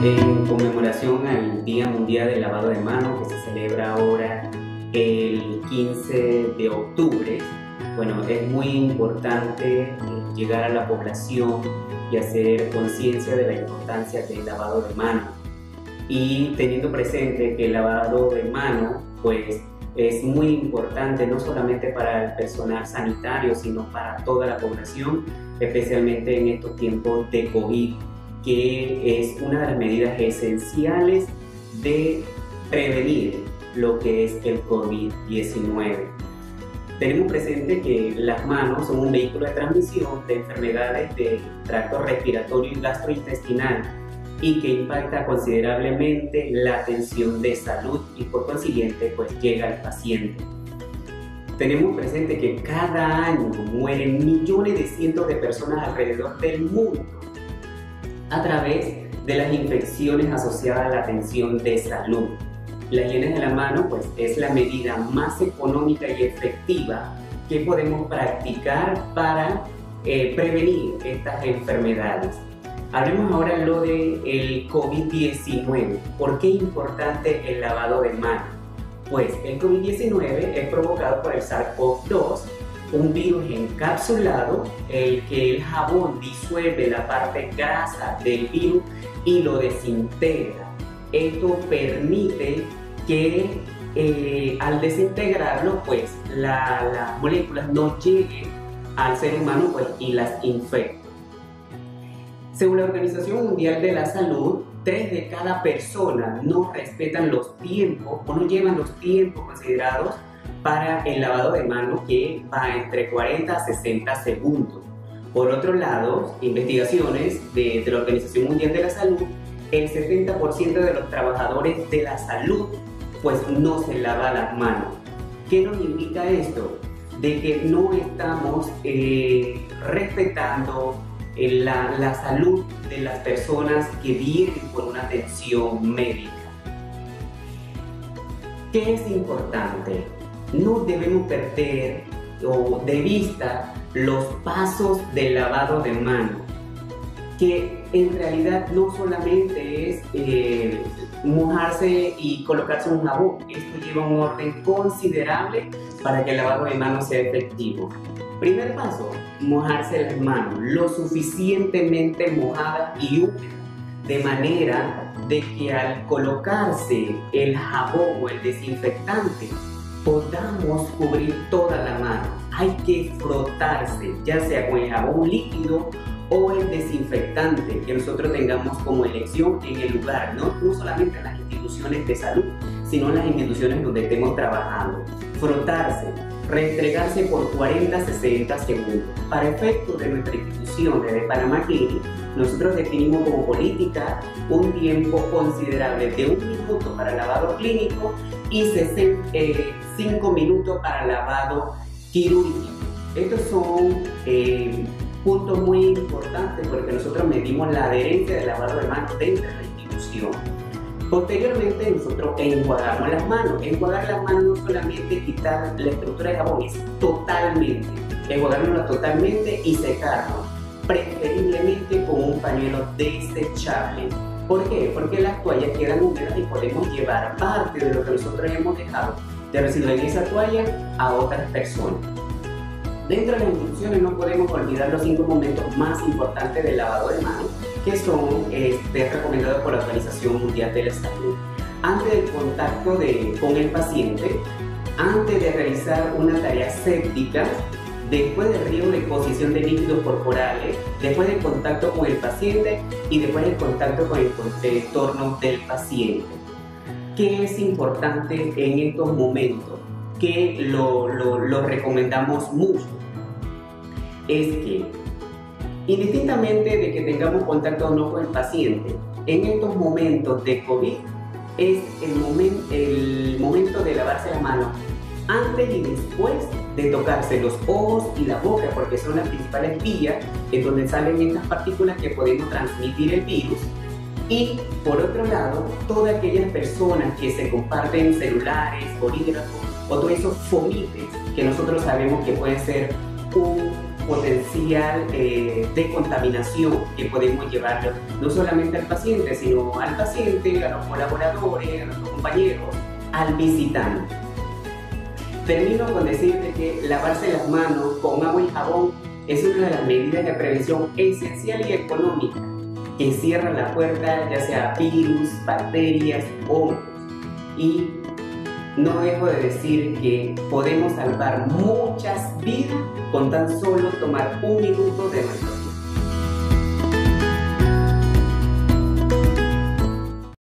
En conmemoración al Día Mundial del Lavado de Manos, que se celebra ahora el 15 de octubre, bueno, es muy importante llegar a la población y hacer conciencia de la importancia del lavado de manos. Y teniendo presente que el lavado de manos, pues, es muy importante no solamente para el personal sanitario, sino para toda la población, especialmente en estos tiempos de COVID, que es una de las medidas esenciales de prevenir lo que es el COVID-19. Tenemos presente que las manos son un vehículo de transmisión de enfermedades del tracto respiratorio y gastrointestinal y que impacta considerablemente la atención de salud y por consiguiente pues llega al paciente. Tenemos presente que cada año mueren millones de cientos de personas alrededor del mundo a través de las infecciones asociadas a la atención de salud. La higiene de la mano pues, es la medida más económica y efectiva que podemos practicar para prevenir estas enfermedades. Hablemos ahora lo del COVID-19. ¿Por qué es importante el lavado de manos? Pues el COVID-19 es provocado por el SARS-CoV-2, un virus encapsulado, el que el jabón disuelve la parte grasa del virus y lo desintegra. Esto permite que al desintegrarlo, pues las moléculas no lleguen al ser humano pues, y las infecten. Según la Organización Mundial de la Salud, 3 de cada persona no respetan los tiempos o no llevan los tiempos considerados para el lavado de manos, que va entre 40 a 60 segundos. Por otro lado, investigaciones de la Organización Mundial de la Salud, el 70% de los trabajadores de la salud pues no se lava las manos. ¿Qué nos indica esto? De que no estamos respetando la salud de las personas que vienen por una atención médica. ¿Qué es importante? No debemos perder de vista los pasos del lavado de manos, que en realidad no solamente es mojarse y colocarse un jabón. Esto lleva un orden considerable para que el lavado de manos sea efectivo. Primer paso, mojarse las manos lo suficientemente mojadas y húmedas, de manera de que al colocarse el jabón o el desinfectante podamos cubrir toda la mano. Hay que frotarse, ya sea con el jabón líquido o el desinfectante que nosotros tengamos como elección en el lugar, no solamente en las instituciones de salud, sino en las instituciones donde estemos trabajando. Frotarse, restregarse por 40 a 60 segundos. Para efectos de nuestra institución de Panamá Clinic, nosotros definimos como política un tiempo considerable de 1 minuto para lavado clínico y 5 minutos para lavado quirúrgico. Estos son puntos muy importantes porque nosotros medimos la adherencia del lavado de manos dentro de la institución. Posteriormente nosotros enjuagamos las manos. Enjuagar las manos no solamente quitar la estructura de jabón, es totalmente, enjuagárnoslas totalmente y secarnos, preferiblemente con un pañuelo desechable. ¿Por qué? Porque las toallas quedan húmedas y podemos llevar parte de lo que nosotros hemos dejado de residuos en esa toalla a otras personas. Dentro de las instrucciones no podemos olvidar los 5 momentos más importantes del lavado de manos, que son recomendados por la Organización Mundial de la Salud. Antes del contacto con el paciente, antes de realizar una tarea séptica, después del riego de exposición de líquidos corporales, después del contacto con el paciente y después del contacto con el entorno del paciente. ¿Qué es importante en estos momentos? Que lo recomendamos mucho. Es que, indistintamente de que tengamos contacto o no con el paciente, en estos momentos de COVID es el momento de lavarse las manos antes y después de tocarse los ojos y la boca, porque son las principales vías en donde salen estas partículas que podemos transmitir el virus. Y por otro lado, todas aquellas personas que se comparten celulares, bolígrafos o todos esos fomites que nosotros sabemos que pueden ser un potencial de contaminación que podemos llevarlo no solamente al paciente, sino al paciente, a los colaboradores, a nuestros compañeros, al visitante. Termino con decirte que lavarse las manos con agua y jabón es una de las medidas de prevención esencial y económica que cierra la puerta ya sea a virus, bacterias, hongos. Y no dejo de decir que podemos salvar muchas vidas con tan solo tomar un minuto de nuestro tiempo.